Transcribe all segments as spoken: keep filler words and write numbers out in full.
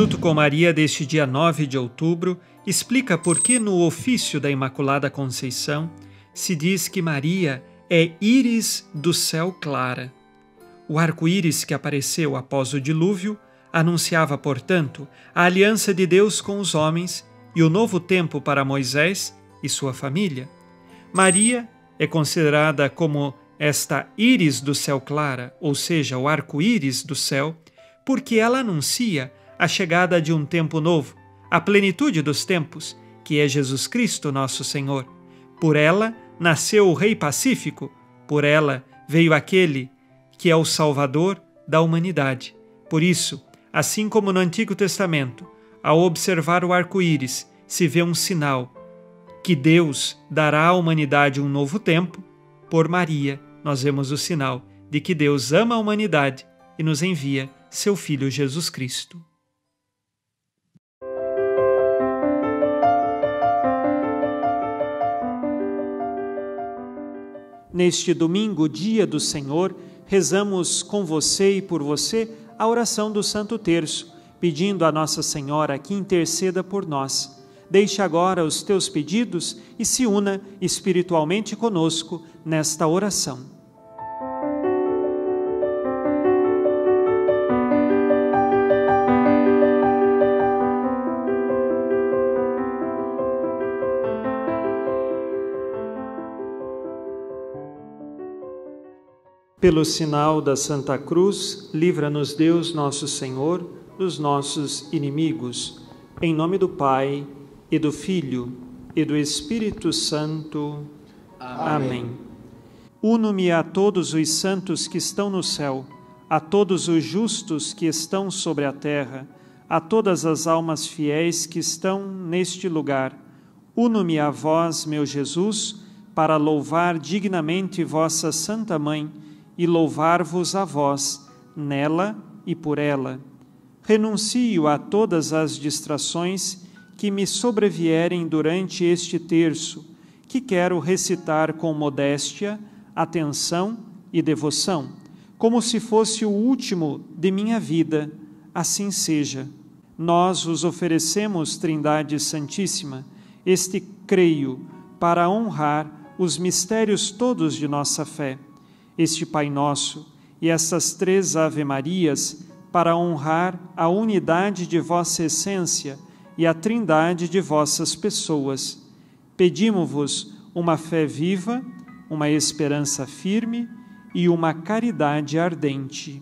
Minuto com Maria deste dia nove de outubro explica por que no ofício da Imaculada Conceição se diz que Maria é íris do céu clara. O arco-íris que apareceu após o dilúvio anunciava, portanto, a aliança de Deus com os homens e o novo tempo para Moisés e sua família. Maria é considerada como esta íris do céu clara, ou seja, o arco-íris do céu, porque ela anuncia a chegada de um tempo novo, a plenitude dos tempos, que é Jesus Cristo, nosso Senhor. Por ela nasceu o Rei Pacífico, por ela veio aquele que é o Salvador da humanidade. Por isso, assim como no Antigo Testamento, ao observar o arco-íris, se vê um sinal que Deus dará à humanidade um novo tempo, por Maria nós vemos o sinal de que Deus ama a humanidade e nos envia seu Filho Jesus Cristo. Neste domingo, dia do Senhor, rezamos com você e por você a oração do Santo Terço, pedindo a Nossa Senhora que interceda por nós. Deixe agora os teus pedidos e se una espiritualmente conosco nesta oração. Pelo sinal da Santa Cruz, livra-nos Deus nosso Senhor dos nossos inimigos. Em nome do Pai, e do Filho, e do Espírito Santo. Amém. Amém. Uno-me a todos os santos que estão no céu, a todos os justos que estão sobre a terra, a todas as almas fiéis que estão neste lugar. Uno-me a vós, meu Jesus, para louvar dignamente vossa Santa Mãe, e louvar-vos a vós, nela e por ela. Renuncio a todas as distrações que me sobrevierem durante este terço, que quero recitar com modéstia, atenção e devoção, como se fosse o último de minha vida, assim seja. Nós vos oferecemos, Trindade Santíssima, este creio para honrar os mistérios todos de nossa fé, este Pai Nosso e essas três Ave-Marias para honrar a unidade de vossa essência e a trindade de vossas pessoas. Pedimo-vos uma fé viva, uma esperança firme e uma caridade ardente.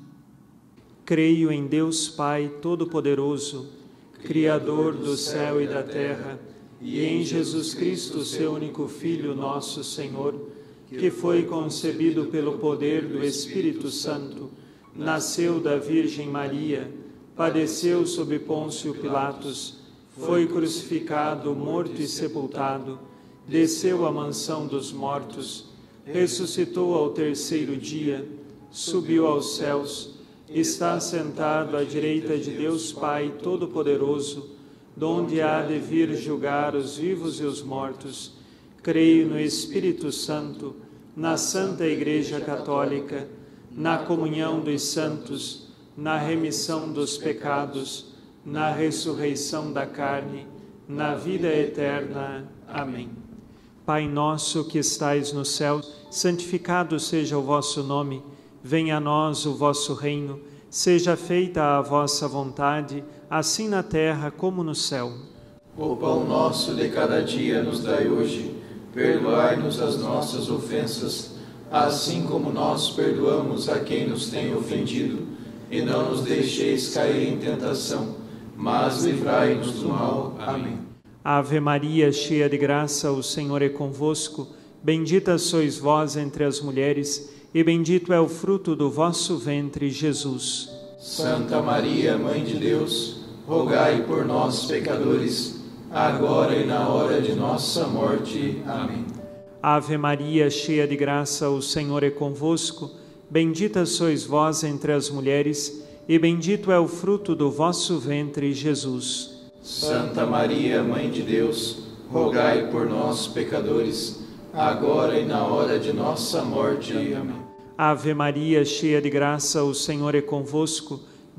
Creio em Deus Pai Todo-Poderoso, Criador do céu e da terra, e em Jesus Cristo, seu único Filho, nosso Senhor, que foi concebido pelo poder do Espírito Santo, nasceu da Virgem Maria, padeceu sob Pôncio Pilatos, foi crucificado, morto e sepultado, desceu à mansão dos mortos, ressuscitou ao terceiro dia, subiu aos céus, está sentado à direita de Deus Pai Todo-Poderoso, donde há de vir julgar os vivos e os mortos. Creio no Espírito Santo, na Santa Igreja Católica, na comunhão dos santos, na remissão dos pecados, na ressurreição da carne, na vida eterna. Amém. Pai nosso que estais no céu, santificado seja o vosso nome. Venha a nós o vosso reino. Seja feita a vossa vontade, assim na terra como no céu. O pão nosso de cada dia nos dai hoje. Perdoai-nos as nossas ofensas, assim como nós perdoamos a quem nos tem ofendido. E não nos deixeis cair em tentação, mas livrai-nos do mal. Amém. Ave Maria, cheia de graça, o Senhor é convosco. Bendita sois vós entre as mulheres, e bendito é o fruto do vosso ventre, Jesus. Santa Maria, Mãe de Deus, rogai por nós, pecadores, agora e na hora de nossa morte. Amém. Ave Maria, cheia de graça, o Senhor é convosco. Bendita sois vós entre as mulheres, e bendito é o fruto do vosso ventre, Jesus. Santa Maria, Mãe de Deus, rogai por nós, pecadores, agora e na hora de nossa morte. Amém. Ave Maria, cheia de graça, o Senhor é convosco.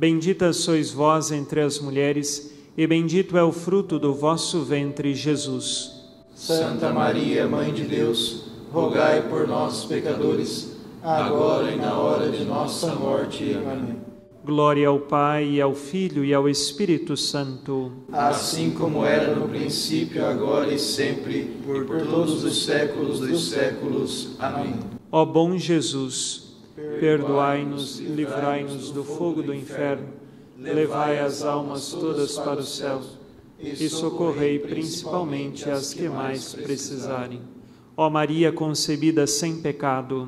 Bendita sois vós entre as mulheres, e bendito é o fruto do vosso ventre, Jesus. Santa Maria, Mãe de Deus, rogai por nós, pecadores, agora e na hora de nossa morte. Amém. Glória ao Pai, e ao Filho, e ao Espírito Santo. Assim como era no princípio, agora e sempre, por todos os séculos dos séculos. Amém. Ó bom Jesus, perdoai-nos e livrai-nos do fogo do inferno, levai as almas todas para o céu e socorrei principalmente as que mais precisarem. Ó Maria concebida sem pecado,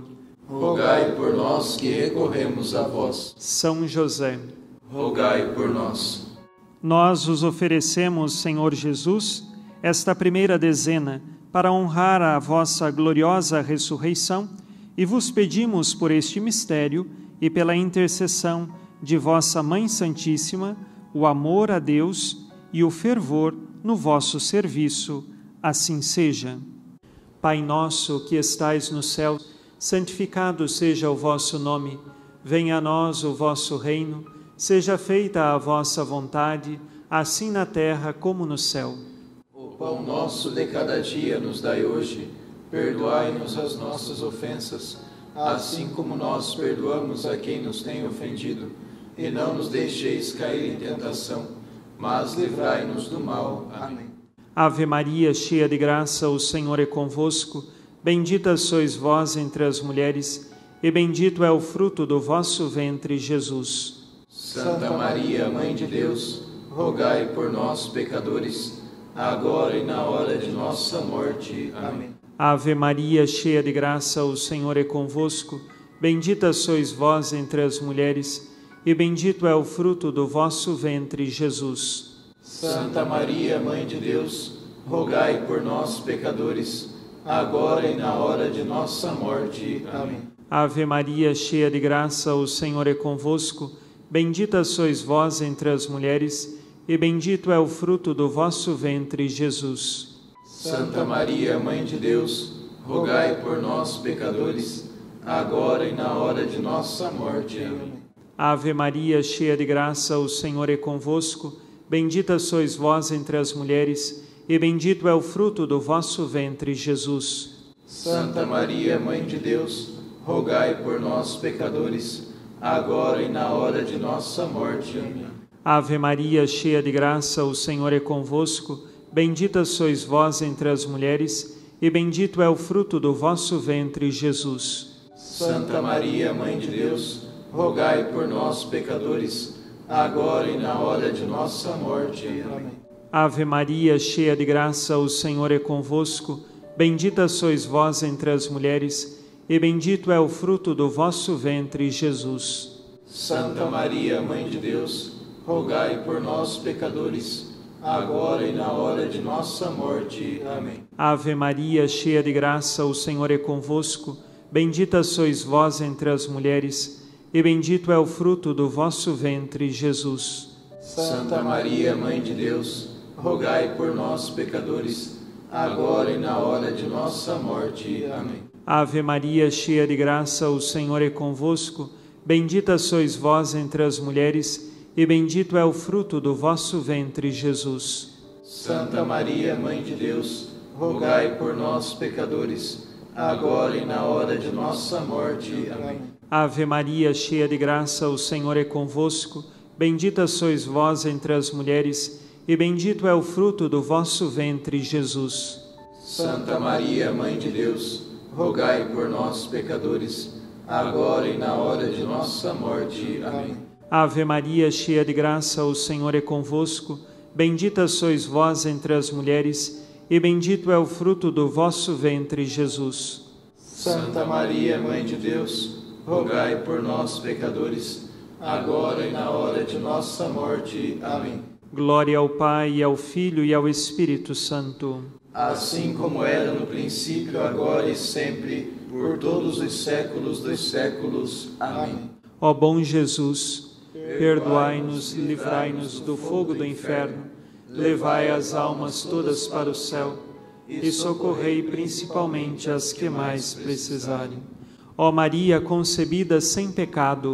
rogai por nós que recorremos a vós. São José, rogai por nós. Nós os oferecemos, Senhor Jesus, esta primeira dezena para honrar a vossa gloriosa ressurreição e vos pedimos por este mistério e pela intercessão de vossa Mãe Santíssima o amor a Deus e o fervor no vosso serviço. Assim seja. Pai nosso que estais no céu, santificado seja o vosso nome. Venha a nós o vosso reino. Seja feita a vossa vontade, assim na terra como no céu. O pão nosso de cada dia nos dai hoje. Perdoai-nos as nossas ofensas, assim como nós perdoamos a quem nos tem ofendido. E não nos deixeis cair em tentação, mas livrai-nos do mal. Amém. Ave Maria, cheia de graça, o Senhor é convosco. Bendita sois vós entre as mulheres, e bendito é o fruto do vosso ventre, Jesus. Santa Maria, Mãe de Deus, rogai por nós, pecadores, agora e na hora de nossa morte. Amém. Ave Maria, cheia de graça, o Senhor é convosco. Bendita sois vós entre as mulheres, e bendito é o fruto do vosso ventre, Jesus. Santa Maria, Mãe de Deus, rogai por nós, pecadores, agora e na hora de nossa morte. Amém. Ave Maria, cheia de graça, o Senhor é convosco. Bendita sois vós entre as mulheres, e bendito é o fruto do vosso ventre, Jesus. Santa Maria, Mãe de Deus, rogai por nós, pecadores, agora e na hora de nossa morte. Amém. Ave Maria, cheia de graça, o Senhor é convosco. Bendita sois vós entre as mulheres, e bendito é o fruto do vosso ventre, Jesus. Santa Maria, Mãe de Deus, rogai por nós, pecadores, agora e na hora de nossa morte. Amém. Ave Maria, cheia de graça, o Senhor é convosco. Bendita sois vós entre as mulheres, e bendito é o fruto do vosso ventre, Jesus. Santa Maria, Mãe de Deus, rogai por nós, pecadores, agora e na hora de nossa morte. Amém. Ave Maria, cheia de graça, o Senhor é convosco. Bendita sois vós entre as mulheres, e bendito é o fruto do vosso ventre, Jesus. Santa Maria, Mãe de Deus, rogai por nós, pecadores, agora e na hora de nossa morte. Amém. Ave Maria, cheia de graça, o Senhor é convosco. Bendita sois vós entre as mulheres, e bendito é o fruto do vosso ventre, Jesus. Santa Maria, Mãe de Deus, rogai por nós, pecadores, agora e na hora de nossa morte. Amém. Ave Maria, cheia de graça, o Senhor é convosco. Bendita sois vós entre as mulheres, e bendito é o fruto do vosso ventre, Jesus. Santa Maria, Mãe de Deus, rogai por nós, pecadores, agora e na hora de nossa morte. Amém. Ave Maria, cheia de graça, o Senhor é convosco. Bendita sois vós entre as mulheres, e bendito é o fruto do vosso ventre, Jesus. Santa Maria, Mãe de Deus, rogai por nós, pecadores, agora e na hora de nossa morte. Amém. Ave Maria, cheia de graça, o Senhor é convosco. Bendita sois vós entre as mulheres, e bendito é o fruto do vosso ventre, Jesus. Santa Maria, Mãe de Deus, rogai por nós, pecadores, agora e na hora de nossa morte. Amém. Glória ao Pai, e ao Filho, e ao Espírito Santo. Assim como era no princípio, agora e sempre, por todos os séculos dos séculos. Amém. Ó bom Jesus, perdoai-nos e livrai-nos do fogo do inferno, levai as almas todas para o céu e socorrei principalmente as que mais precisarem. Ó Maria concebida sem pecado,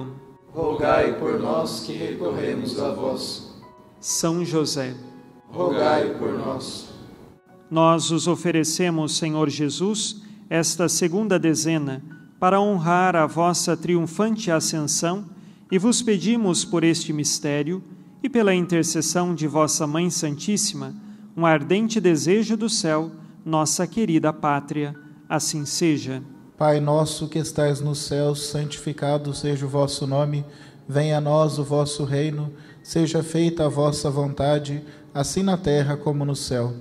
rogai por nós que recorremos a vós. São José, rogai por nós. Nós os oferecemos, Senhor Jesus, esta segunda dezena, para honrar a vossa triunfante ascensão, e vos pedimos por este mistério, e pela intercessão de vossa Mãe Santíssima, um ardente desejo do céu, nossa querida pátria. Assim seja. Pai nosso que estais nos céus, santificado seja o vosso nome. Venha a nós o vosso reino. Seja feita a vossa vontade, assim na terra como no céu.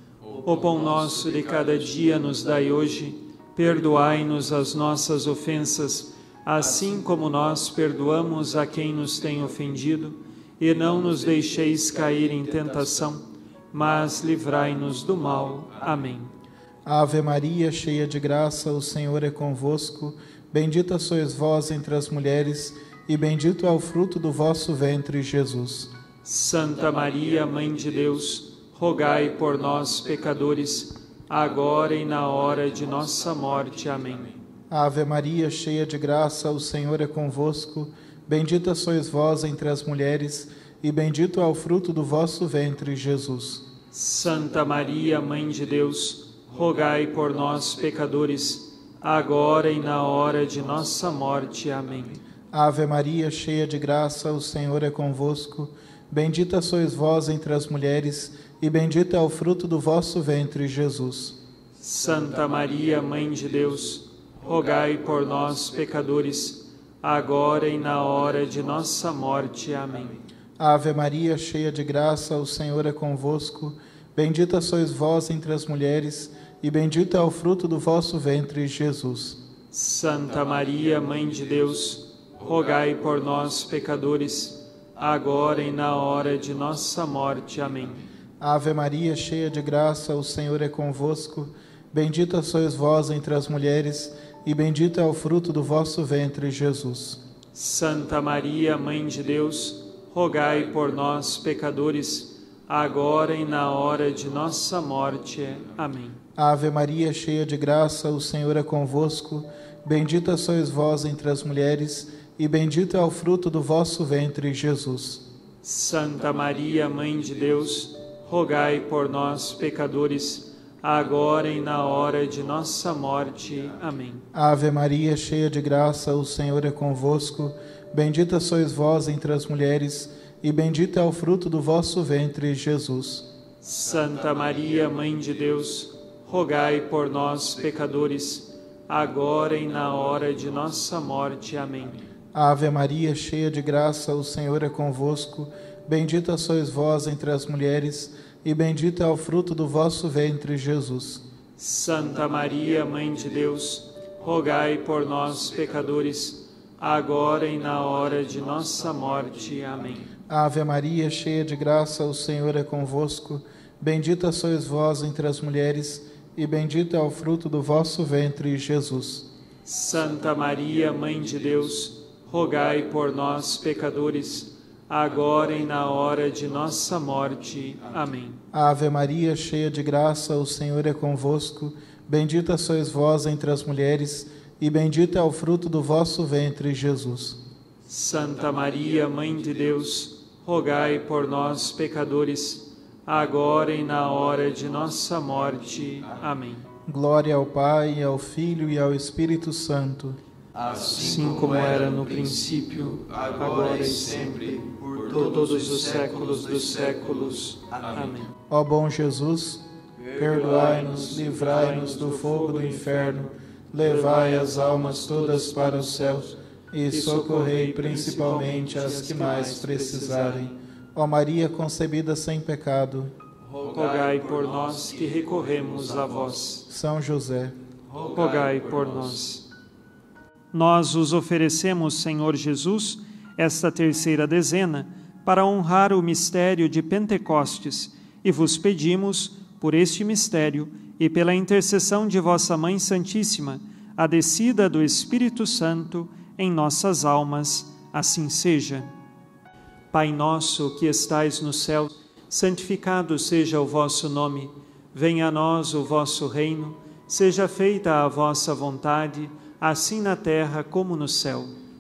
O pão nosso de cada dia nos dai hoje. Perdoai-nos as nossas ofensas, assim como nós perdoamos a quem nos tem ofendido. E não nos deixeis cair em tentação, mas livrai-nos do mal. Amém. Ave Maria, cheia de graça, o Senhor é convosco. Bendita sois vós entre as mulheres, e bendito é o fruto do vosso ventre, Jesus. Santa Maria, Mãe de Deus, rogai por nós, pecadores, agora e na hora de nossa morte. Amém. Ave Maria, cheia de graça, o Senhor é convosco. Bendita sois vós entre as mulheres, e bendito é o fruto do vosso ventre, Jesus. Santa Maria, Mãe de Deus, rogai por nós, pecadores, agora e na hora de nossa morte. Amém. Ave Maria, cheia de graça, o Senhor é convosco. Bendita sois vós entre as mulheres, e bendito é o fruto do vosso ventre, Jesus. Santa Maria, Mãe de Deus, rogai por nós, pecadores, agora e na hora de nossa morte. Amém. Ave Maria, cheia de graça, o Senhor é convosco. Bendita sois vós entre as mulheres, e bendito é o fruto do vosso ventre, Jesus. Santa Maria, Mãe de Deus, rogai por nós, pecadores, agora e na hora de nossa morte. Amém. Ave Maria, cheia de graça, o Senhor é convosco. Bendita sois vós entre as mulheres, e bendito é o fruto do vosso ventre, Jesus. Santa Maria, Mãe de Deus, rogai por nós, pecadores, agora e na hora de nossa morte. Amém. Ave Maria, cheia de graça, o Senhor é convosco. Bendita sois vós entre as mulheres, e bendito é o fruto do vosso ventre, Jesus. Santa Maria, Mãe de Deus, rogai por nós, pecadores, agora e na hora de nossa morte. Amém. Ave Maria, cheia de graça, o Senhor é convosco. Bendita sois vós entre as mulheres, e bendito é o fruto do vosso ventre, Jesus. Santa Maria, Mãe de Deus, rogai por nós, pecadores, agora e na hora de nossa morte. Amém. Ave Maria, cheia de graça, o Senhor é convosco. Bendita sois vós entre as mulheres, e bendito é o fruto do vosso ventre, Jesus. Santa Maria, Mãe de Deus, rogai por nós, pecadores, agora e na hora de nossa morte. Amém. Ave Maria, cheia de graça, o Senhor é convosco. Bendita sois vós entre as mulheres, e bendito é o fruto do vosso ventre, Jesus. Santa Maria, Mãe de Deus, rogai por nós, pecadores, agora e na hora de nossa morte. Amém. Ave Maria, cheia de graça, o Senhor é convosco. Bendita sois vós entre as mulheres, e bendito é o fruto do vosso ventre, Jesus. Santa Maria, Mãe de Deus, rogai por nós, pecadores, agora e na hora de nossa morte. Amém. Glória ao Pai, ao Filho e ao Espírito Santo. Assim como era no princípio, agora e sempre, por todos os séculos dos séculos. Amém. Ó bom Jesus, perdoai-nos, livrai-nos do fogo do inferno, levai as almas todas para o céu e socorrei principalmente as que mais precisarem. Ó Maria concebida sem pecado, rogai por nós que recorremos a vós. São José, rogai por nós. Nós os oferecemos, Senhor Jesus, esta terceira dezena, para honrar o mistério de Pentecostes, e vos pedimos, por este mistério e pela intercessão de vossa Mãe Santíssima, a descida do Espírito Santo em nossas almas. Assim seja. Pai nosso que estais no céu, santificado seja o vosso nome. Venha a nós o vosso reino. Seja feita a vossa vontade, assim na terra como no céu. O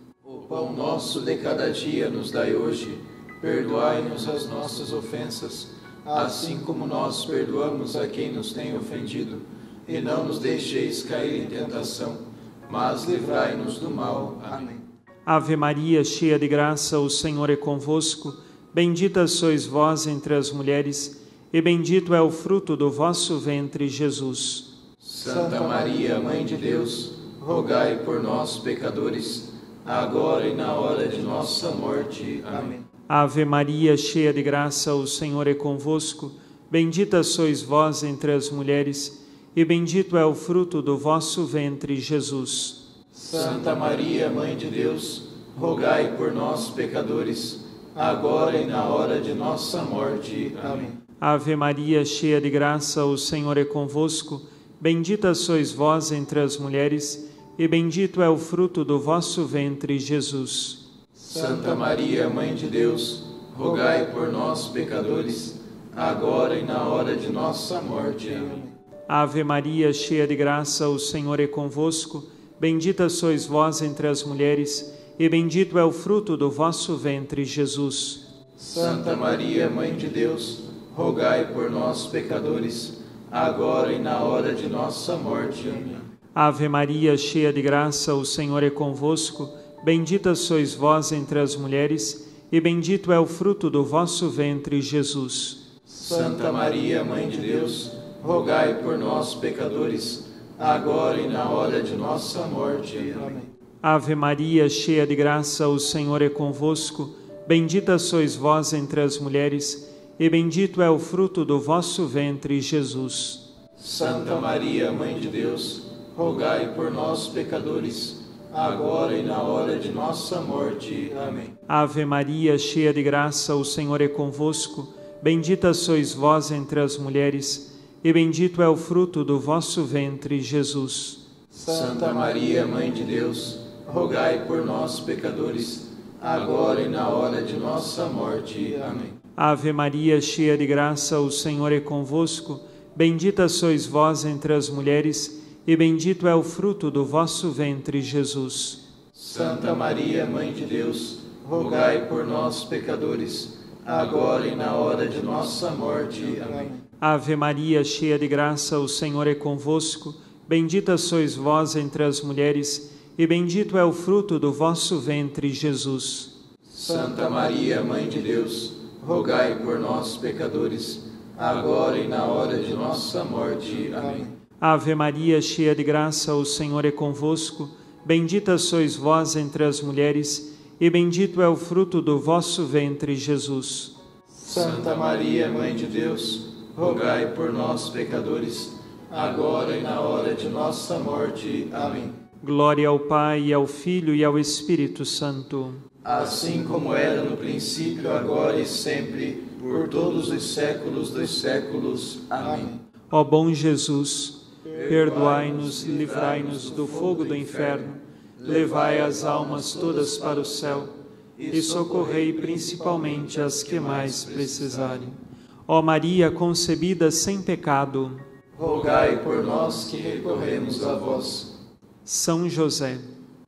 pão nosso de cada dia nos dai hoje. Perdoai-nos as nossas ofensas, assim como nós perdoamos a quem nos tem ofendido. E não nos deixeis cair em tentação, mas livrai-nos do mal. Amém. Ave Maria, cheia de graça, o Senhor é convosco. Bendita sois vós entre as mulheres, e bendito é o fruto do vosso ventre, Jesus. Santa Maria, Mãe de Deus, rogai por nós, pecadores, agora e na hora de nossa morte. Amém. Ave Maria, cheia de graça, o Senhor é convosco. Bendita sois vós entre as mulheres, e bendito é o fruto do vosso ventre, Jesus. Santa Maria, Mãe de Deus, rogai por nós, pecadores, agora e na hora de nossa morte. Amém. Ave Maria, cheia de graça, o Senhor é convosco. Bendita sois vós entre as mulheres, e bendito é o fruto do vosso ventre, Jesus. Santa Maria, Mãe de Deus, rogai por nós, pecadores, agora e na hora de nossa morte. Amém. Ave Maria, cheia de graça, o Senhor é convosco. Bendita sois vós entre as mulheres, e bendito é o fruto do vosso ventre, Jesus. Santa Maria, Mãe de Deus, rogai por nós, pecadores, agora e na hora de nossa morte. Amém. Ave Maria, cheia de graça, o Senhor é convosco. Bendita sois vós entre as mulheres, e bendito é o fruto do vosso ventre, Jesus. Santa Maria, Mãe de Deus, rogai por nós, pecadores, agora e na hora de nossa morte. Amém. Ave Maria, cheia de graça, o Senhor é convosco. Bendita sois vós entre as mulheres, e bendito é o fruto do vosso ventre, Jesus. Santa Maria, Mãe de Deus, rogai por nós, pecadores, agora e na hora de nossa morte. Amém. Ave Maria, cheia de graça, o Senhor é convosco. Bendita sois vós entre as mulheres, e bendito é o fruto do vosso ventre, Jesus. Santa Maria, Mãe de Deus, rogai por nós, pecadores, agora e na hora de nossa morte. Amém. Ave Maria, cheia de graça, o Senhor é convosco. Bendita sois vós entre as mulheres, e bendito é o fruto do vosso ventre, Jesus. Santa Maria, Mãe de Deus, rogai por nós, pecadores, agora e na hora de nossa morte. Amém. Ave Maria, cheia de graça, o Senhor é convosco. Bendita sois vós entre as mulheres, e bendito é o fruto do vosso ventre, Jesus. Santa Maria, Mãe de Deus, rogai por nós, pecadores, agora e na hora de nossa morte. Amém. Ave Maria, cheia de graça, o Senhor é convosco. Bendita sois vós entre as mulheres, e bendito é o fruto do vosso ventre, Jesus. Santa Maria, Mãe de Deus, rogai por nós, pecadores, agora e na hora de nossa morte. Amém. Glória ao Pai, e ao Filho, e ao Espírito Santo. Assim como era no princípio, agora e sempre, por todos os séculos dos séculos. Amém. Ó bom Jesus, perdoai-nos, livrai-nos do fogo do inferno, levai as almas todas para o céu e socorrei principalmente as que mais precisarem. Ó Maria concebida sem pecado, rogai por nós que recorremos a vós. São José,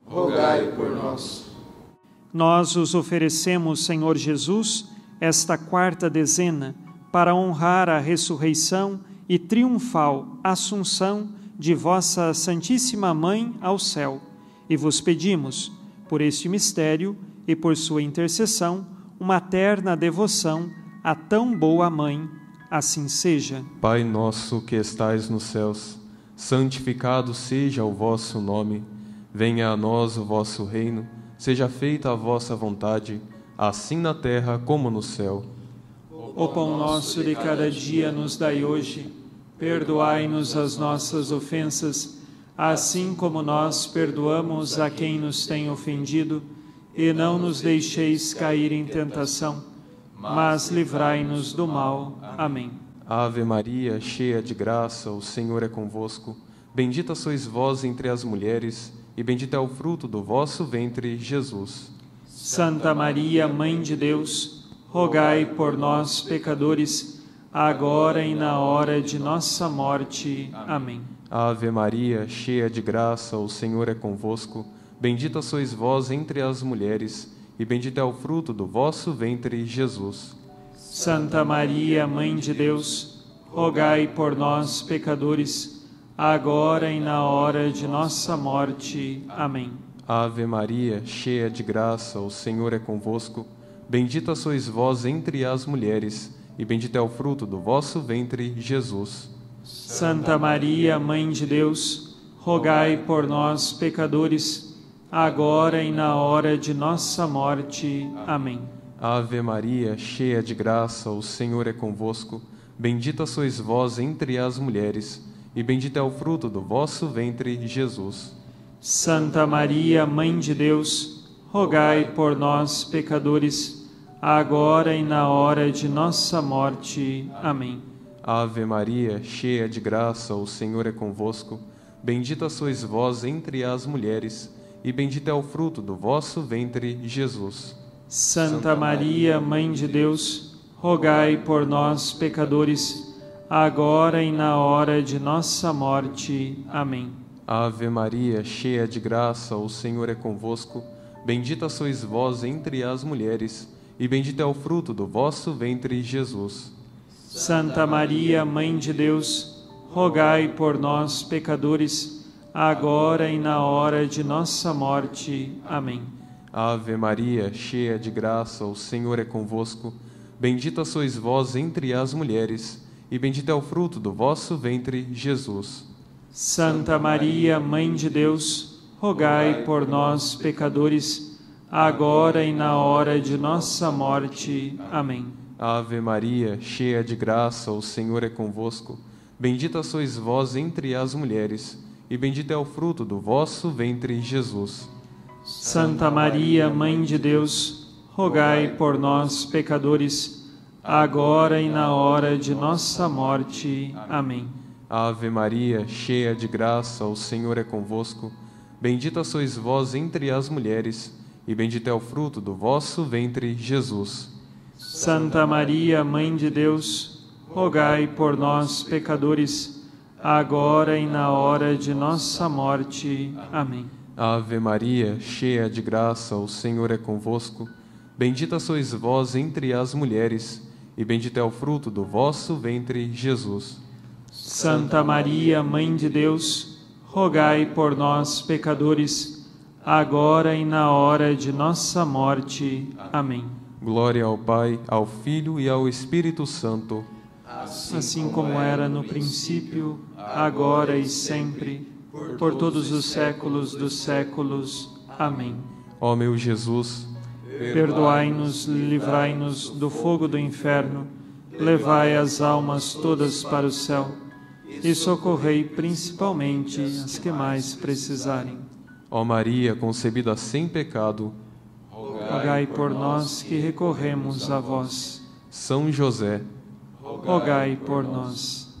rogai por nós. Nós os oferecemos, Senhor Jesus, esta quarta dezena, para honrar a ressurreição e triunfal assunção de vossa Santíssima Mãe ao céu. E vos pedimos, por este mistério e por sua intercessão, uma terna devoção a tão boa Mãe. Assim seja. Pai nosso que estais nos céus, santificado seja o vosso nome. Venha a nós o vosso reino. Seja feita a vossa vontade, assim na terra como no céu. O pão nosso de cada dia nos dai hoje. Perdoai-nos as nossas ofensas, assim como nós perdoamos a quem nos tem ofendido. E não nos deixeis cair em tentação, mas livrai-nos do mal. Amém. Ave Maria, cheia de graça, o Senhor é convosco. Bendita sois vós entre as mulheres, e bendito é o fruto do vosso ventre, Jesus. Santa Maria, Mãe de Deus, rogai por nós, pecadores, agora e na hora de nossa morte. Amém. Ave Maria, cheia de graça, o Senhor é convosco. bendita sois vós entre as mulheres, e bendito é o fruto do vosso ventre, Jesus. Santa Maria, Mãe de Deus, rogai por nós, pecadores, agora e na hora de nossa morte. Amém. Ave Maria, cheia de graça, o Senhor é convosco. Bendita sois vós entre as mulheres, e bendito é o fruto do vosso ventre, Jesus. Santa Maria, Mãe de Deus, rogai por nós, pecadores, agora e na hora de nossa morte. Amém. Ave Maria, cheia de graça, o Senhor é convosco. Bendita sois vós entre as mulheres, e bendito é o fruto do vosso ventre, Jesus. Santa Maria, Mãe de Deus, rogai por nós, pecadores, agora e na hora de nossa morte. Amém. Ave Maria, cheia de graça, o Senhor é convosco. Bendita sois vós entre as mulheres, e bendito é o fruto do vosso ventre, Jesus. Santa Maria, Mãe de Deus, rogai por nós, pecadores, agora e na hora de nossa morte. Amém. Ave Maria, cheia de graça, o Senhor é convosco. Bendita sois vós entre as mulheres, e bendito é o fruto do vosso ventre, Jesus. Santa Maria, Mãe de Deus, rogai por nós, pecadores, agora e na hora de nossa morte. Amém. Ave Maria, cheia de graça, o Senhor é convosco. Bendita sois vós entre as mulheres, e bendito é o fruto do vosso ventre, Jesus. Santa Maria, Mãe de Deus, rogai por nós, pecadores, agora e na hora de nossa morte. Amém. Ave Maria, cheia de graça, o Senhor é convosco. Bendita sois vós entre as mulheres, e bendito é o fruto do vosso ventre, Jesus. Santa Maria, Mãe de Deus, rogai por nós, pecadores, agora e na hora de nossa morte. Amém. Ave Maria, cheia de graça, o Senhor é convosco. Bendita sois vós entre as mulheres, e bendito é o fruto do vosso ventre, Jesus. Santa Maria, Mãe de Deus, rogai por nós, pecadores, agora e na hora de nossa morte. Amém. Ave Maria, cheia de graça, o Senhor é convosco. Bendita sois vós entre as mulheres, e bendito é o fruto do vosso ventre, Jesus. Santa Maria, Mãe de Deus, rogai por nós, pecadores, agora e na hora de nossa morte. Amém. Glória ao Pai, ao Filho e ao Espírito Santo. Assim como era no princípio, agora e sempre, por todos os séculos dos séculos. Amém. Ó meu Jesus, perdoai-nos, livrai-nos do fogo do inferno, levai as almas todas para o céu e socorrei principalmente as que mais precisarem. Ó Maria, concebida sem pecado, rogai por nós que recorremos a vós. São José, rogai por nós.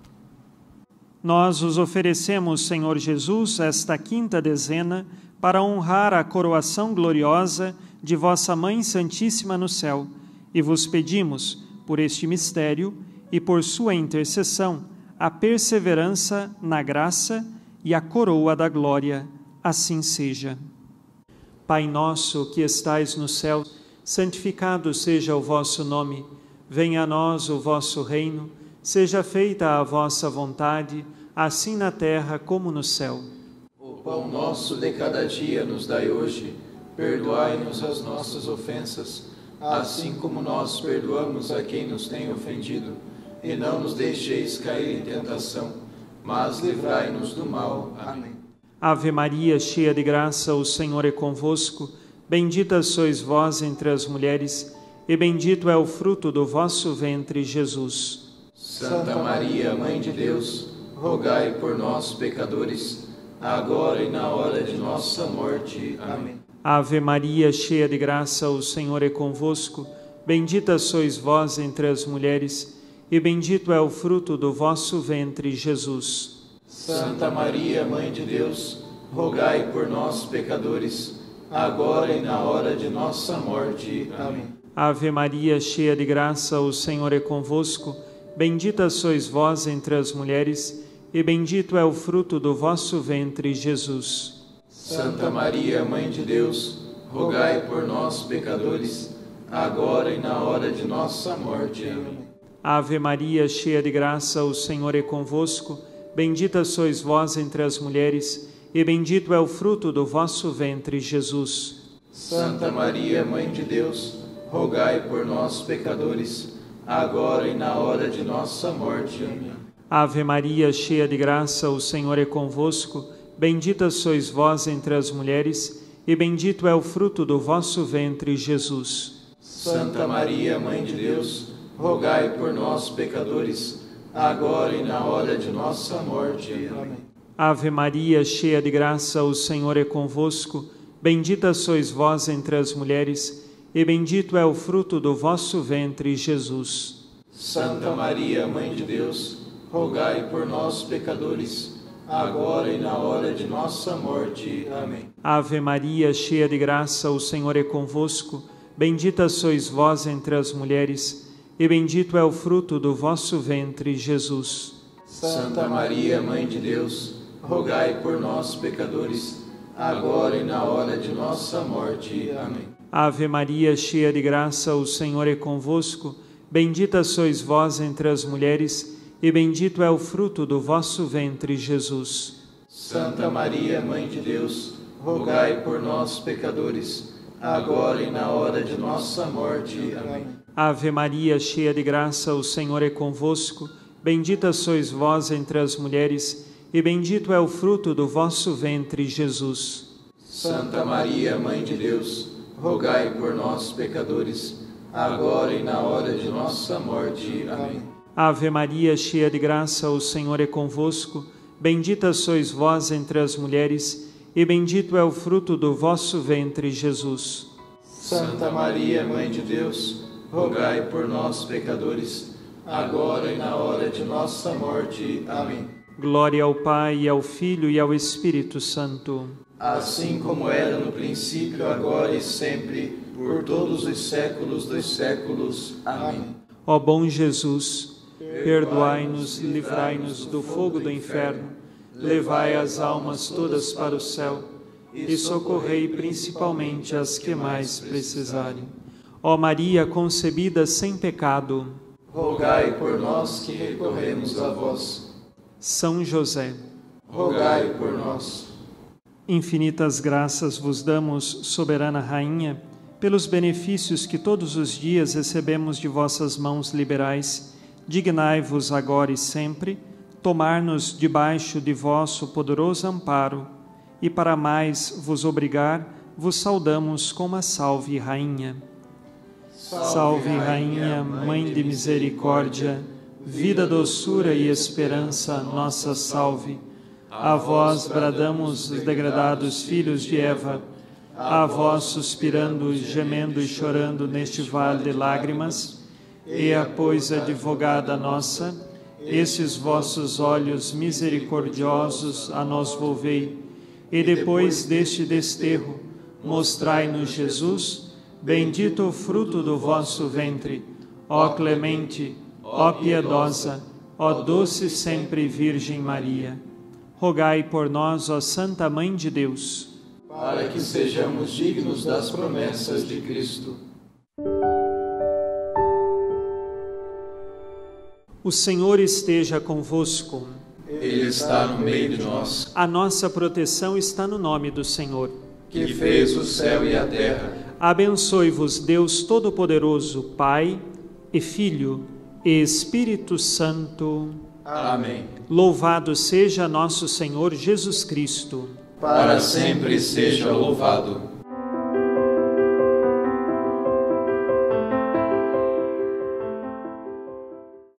Nós os oferecemos, Senhor Jesus, esta quinta dezena, para honrar a coroação gloriosa de vossa Mãe Santíssima no céu, e vos pedimos, por este mistério e por sua intercessão, a perseverança na graça e a coroa da glória. Assim seja. Pai nosso que estais no céu, santificado seja o vosso nome. Venha a nós o vosso reino. Seja feita a vossa vontade, assim na terra como no céu. O pão nosso de cada dia nos dai hoje. Perdoai-nos as nossas ofensas, assim como nós perdoamos a quem nos tem ofendido. E não nos deixeis cair em tentação, mas livrai-nos do mal. Amém. Ave Maria, cheia de graça, o Senhor é convosco. Bendita sois vós entre as mulheres, e bendito é o fruto do vosso ventre, Jesus. Santa Maria, Mãe de Deus, rogai por nós, pecadores, agora e na hora de nossa morte. Amém. Ave Maria, cheia de graça, o Senhor é convosco. Bendita sois vós entre as mulheres, e bendito é o fruto do vosso ventre, Jesus. Santa Maria, Mãe de Deus, rogai por nós, pecadores, agora e na hora de nossa morte. Amém. Ave Maria, cheia de graça, o Senhor é convosco. Bendita sois vós entre as mulheres, e bendito é o fruto do vosso ventre, Jesus. Santa Maria, Mãe de Deus, rogai por nós, pecadores, agora e na hora de nossa morte. Amém. Ave Maria, cheia de graça, o Senhor é convosco. Bendita sois vós entre as mulheres, e bendito é o fruto do vosso ventre, Jesus. Santa Maria, Mãe de Deus, rogai por nós, pecadores, agora e na hora de nossa morte. Amém. Ave Maria, cheia de graça, o Senhor é convosco. Bendita sois vós entre as mulheres, e bendito é o fruto do vosso ventre, Jesus. Santa Maria, Mãe de Deus, rogai por nós, pecadores, agora e na hora de nossa morte. Amém. Ave Maria, cheia de graça, o Senhor é convosco. Bendita sois vós entre as mulheres, e bendito é o fruto do vosso ventre, Jesus. Santa Maria, Mãe de Deus, rogai por nós, pecadores, agora e na hora de nossa morte. Amém. Ave Maria, cheia de graça, o Senhor é convosco. Bendita sois vós entre as mulheres, e bendito é o fruto do vosso ventre, Jesus. Santa Maria, Mãe de Deus, rogai por nós, pecadores, agora e na hora de nossa morte. Amém. Ave Maria, cheia de graça, o Senhor é convosco. Bendita sois vós entre as mulheres, e bendito é o fruto do vosso ventre, Jesus. Santa Maria, Mãe de Deus, rogai por nós, pecadores, agora e na hora de nossa morte. Amém. Ave Maria, cheia de graça, o Senhor é convosco. Bendita sois vós entre as mulheres, e bendito é o fruto do vosso ventre, Jesus. Santa Maria, Mãe de Deus, rogai por nós, pecadores, agora e na hora de nossa morte. Amém. Ave Maria, cheia de graça, o Senhor é convosco. Bendita sois vós entre as mulheres, e bendito é o fruto do vosso ventre, Jesus. Santa Maria, Mãe de Deus, rogai por nós, pecadores, agora e na hora de nossa morte. Amém. Glória ao Pai, e ao Filho, e ao Espírito Santo. Assim como era no princípio, agora e sempre, por todos os séculos dos séculos. Amém. Ó bom Jesus, perdoai-nos, livrai-nos do fogo do inferno, levai as almas todas para o céu e socorrei principalmente as que mais precisarem. Ó Maria concebida sem pecado, rogai por nós que recorremos a vós. São José, rogai por nós. Infinitas graças vos damos, soberana Rainha, pelos benefícios que todos os dias recebemos de vossas mãos liberais. Dignai-vos agora e sempre tomar-nos debaixo de vosso poderoso amparo, e para mais vos obrigar, vos saudamos com uma salve, Rainha. Salve, salve Rainha, Mãe de misericórdia, vida, doçura e esperança, nossa salve. A vós bradamos os degradados filhos de Eva, a vós suspirando, gemendo e chorando neste vale de lágrimas, e a pois advogada nossa, esses vossos olhos misericordiosos a nós volvei, e depois deste desterro, mostrai-nos Jesus, bendito o fruto do vosso ventre, ó clemente, ó piedosa, ó doce sempre Virgem Maria. Rogai por nós, ó Santa Mãe de Deus, para que sejamos dignos das promessas de Cristo. O Senhor esteja convosco. Ele está no meio de nós. A nossa proteção está no nome do Senhor, que fez o céu e a terra. Abençoe-vos Deus Todo-Poderoso, Pai e Filho e Espírito Santo. Amém. Louvado seja nosso Senhor Jesus Cristo. Para sempre seja louvado.